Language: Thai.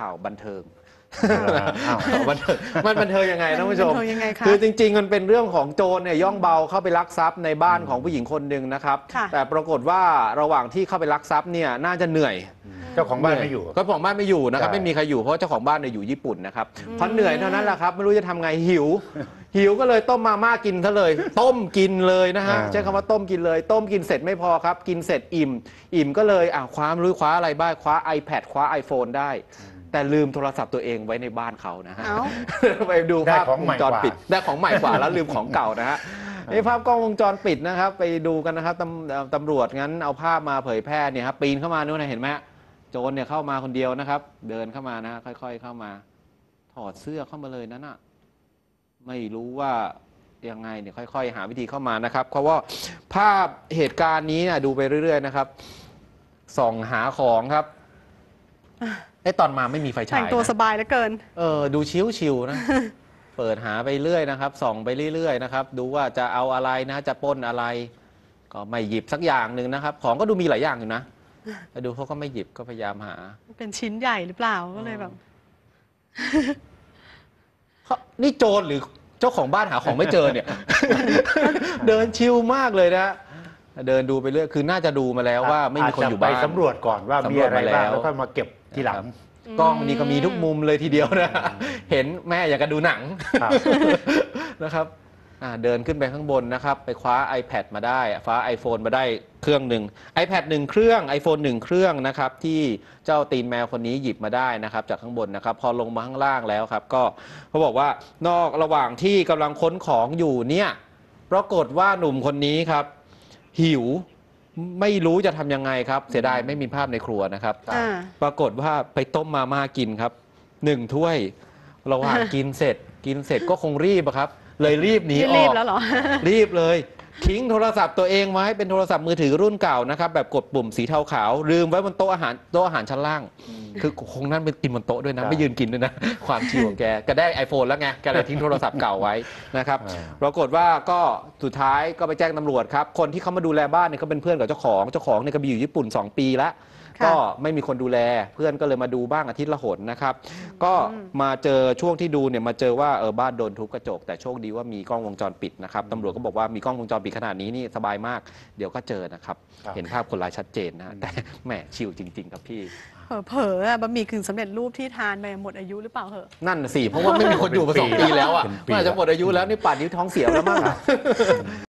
ข่าวบันเทิงอ้าวบันเทิงมันบันเทิงยังไงท่านผู้ชมยังไงคะคือจริงๆมันเป็นเรื่องของโจรเนี่ยย่องเบาเข้าไปลักทรัพย์ในบ้านของผู้หญิงคนหนึ่งนะครับค่ะแต่ปรากฏว่าระหว่างที่เข้าไปลักทรัพย์เนี่ยน่าจะเหนื่อยเจ้าของบ้านไม่อยู่เจ้าของบ้านไม่อยู่นะครับใช่ไม่มีใครอยู่เพราะเจ้าของบ้านเนี่ยอยู่ญี่ปุ่นนะครับพอเหนื่อยเท่านั้นแหละครับไม่รู้จะทำไงหิว หิวก็เลยต้มมาม่ากินซะเลย ต้มกินเลยนะฮะใช้คำว่าต้มกินเลย ต้มกินเสร็จไม่พอครับ กินเสร็จอิ่มก็เลยคว้าไม่รู้คว้าอะไรบ้างคว้า iPad คว้า iPhone ได้ แต่ลืมโทรศัพท์ตัวเองไว้ในบ้านเขานะฮะเอ้าไปดูภาพวงจรปิดได้ของใหม่กว่าแล้วลืมของเก่านะฮะนี่ภาพกล้องวงจรปิดนะครับ ไปดูกันนะครับตำรวจงั้นเอาภาพมาเผยแพร่เนี่ยครับปีนเข้ามานู่นนะเห็นไหมโจรเนี่ยเข้ามาคนเดียวนะครับ เดินเข้ามานะค่อยๆเข้ามาถอดเสื้อเข้ามาเลยนั่นน่ะไม่รู้ว่ายังไงเนี่ยค่อยๆหาวิธีเข้ามานะครับเพราะว่าภาพเหตุการณ์นี้เนี่ยดูไปเรื่อยๆนะครับส่องหาของครับตอนมาไม่มีไฟฉายแต่งตัวสบายเหลือเกินดูชิวๆนะ เปิดหาไปเรื่อยนะครับส่องไปเรื่อยๆนะครับดูว่าจะเอาอะไรนะจะปล้นอะไร ก็ไม่หยิบสักอย่างหนึ่งนะครับ ของก็ดูมีหลายอย่างอยู่นะแต่ดูเขาก็ไม่หยิบก็พยายามหาเป็นชิ้นใหญ่หรือเปล่าก็เลยแบบนี่โจรหรือเจ้าของบ้านหาของไม่เจอเนี่ย เดินชิวมากเลยนะเดินดูไปเรื่อยคือน่าจะดูมาแล้วว่าไม่มีคนอยู่บ้านไปสำรวจก่อนว่ามีอะไรบ้างแล้วก็มาเก็บทีหลังกล้องนี่ก็มีทุกมุมเลยทีเดียวนะ เห็นแม่อยากจะดูหนังครับนะครับเดินขึ้นไปข้างบนนะครับ ไปคว้า iPad มาได้คว้า iPhone มาได้เครื่องหนึ่ง iPad 1 เครื่อง iPhone 1 เครื่องนะครับที่เจ้าตีนแมวคนนี้หยิบมาได้นะครับจากข้างบนนะครับพอลงมาข้างล่างแล้วครับก็เขาบอกว่านอกระหว่างที่กำลังค้นของอยู่เนี่ยปรากฏว่าหนุ่มคนนี้ครับหิวไม่รู้จะทำยังไงครับเสียดายไม่มีภาพในครัวนะครับ ปรากฏว่าไปต้มมาม่ากินครับ1 ถ้วยระหว่างกินเสร็จก็คงรีบอะครับเลยรีบหนีออกรีบแล้วเหรอรีบเลยทิ้งโทรศัพท์ตัวเองไว้เป็นโทรศัพท์มือถือรุ่นเก่านะครับแบบกดปุ่มสีเทาขาวลืมไว้บนโต๊ะอาหารชั้นล่างคือคงนั่นไปกินบนโต๊ะด้วยนะไม่ยืนกินด้วยนะความชิวของแกก็ได้ iPhone แล้วไงแกเลยทิ้งโทรศัพท์เก่าไว้นะครับปรากฏว่าก็สุดท้ายก็ไปแจ้งตำรวจครับคนที่เขามาดูแลบ้านเนี่ยเขาเป็นเพื่อนกับเจ้าของเนี่ยก็ไปอยู่ญี่ปุ่น2 ปีแล้วก็ไม่มีคนดูแลเพื่อนก็เลยมาดูบ้างอาทิตย์ละหนนะครับก็มาเจอช่วงที่ดูเนี่ยมาเจอว่าบ้านโดนทุบกระจกแต่โชคดีว่ามีกล้องวงจรปิดนะครับตำรวจก็บอกว่ามีกล้องวงจรปิดขนาดนี้นี่สบายมากเดี๋ยวก็เจอนะครับเห็นภาพคนร้ายชัดเจนนะแต่แหมชิวจริงๆครับพี่เผลอๆบะหมี่กึ่งสำเร็จรูปที่ทานไปหมดอายุหรือเปล่าเหรอนั่นสิเพราะว่าไม่มีคนอยู่มา2 ปีแล้วอ่ะมันอาจจะหมดอายุแล้วนี่ป่านนี้ท้องเสียแล้วมั้ง